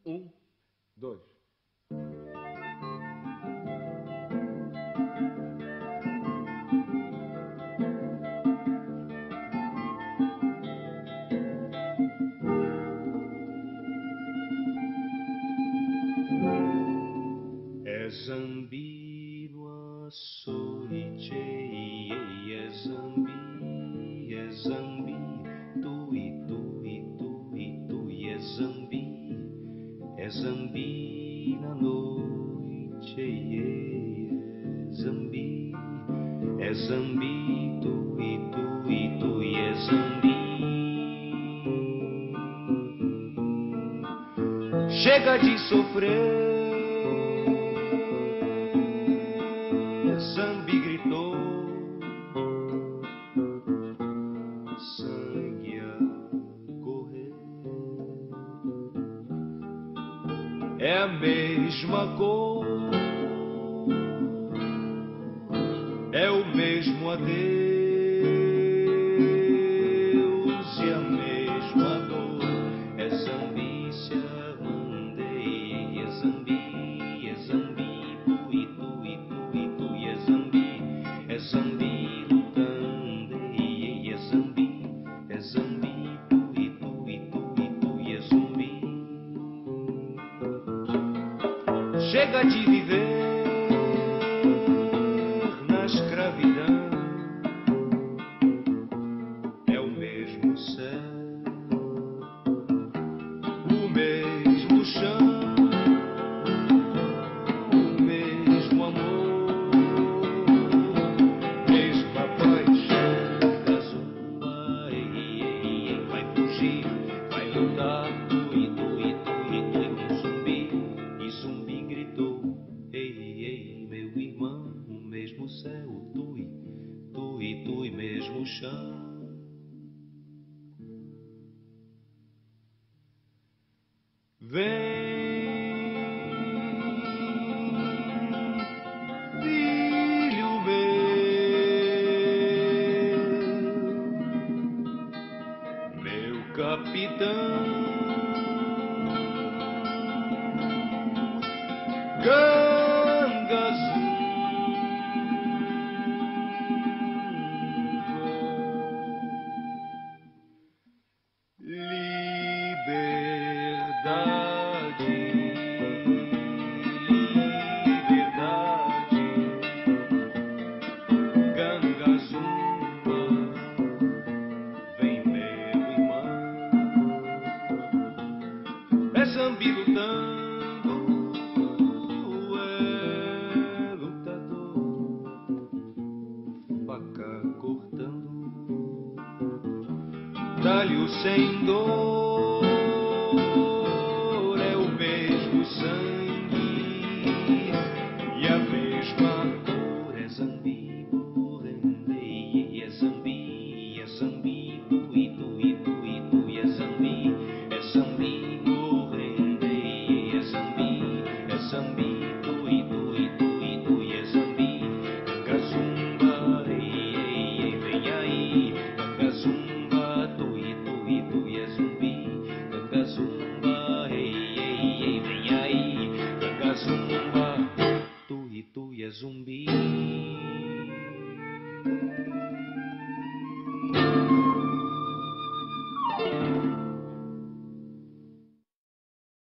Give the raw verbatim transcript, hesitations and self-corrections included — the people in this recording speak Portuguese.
Um, dois. É Zambi no açoite, é Zambi, é Zambi, tui, tui, tui, tui, é Zambi, é Zambi na noite, é Zambi, é Zambi, tui, tui, tui, é Zambi. Chega de sofrer. Zambi gritou, sangue a correr. É a mesma cor, é o mesmo adeus e a mesma dor. É Zambi se armandei, é Zambi, é Zambi, tui, tui, tui, tui, é Zambi, é Zambi lutando, é Zambi, é Zambi, tui, tui, tui, tui, é Zumbi. Chega de viver na escravidão, é o mesmo céu, o mesmo chão, o mesmo amor, mesma paixão da zumba. Ei, ei, ei, vai fugir, vai lutar, tui, tui, tui, tui, um zumbi. E Zumbi gritou, ei, ei, meu irmão, o mesmo céu, tui, tui, tui, mesmo chão. Vem, filho meu, meu capitão, Ganga liberdade, liberdade, Ganga Zumba, vem meu irmão, é Zambi lutando, é lutador, faca cortando, talho sem dor, é o mesmo sangue e a mesma cor. É Zambi morrendo, é Zambi, é Zambi, tui, tui, tui, tui, é Zambi, é Zambi morrendo, é Zambi, é Zambi, tui, tui, tui, tui, é Zambi. Ganga Zumba, ei, ei, ei, vem aí, Ganga Zumba, tui, tui, tui, é Zumbi. Ganga Zumba, ei, ei, ei, vem aí, Ganga Zumba, tui, tui, é Zumbi.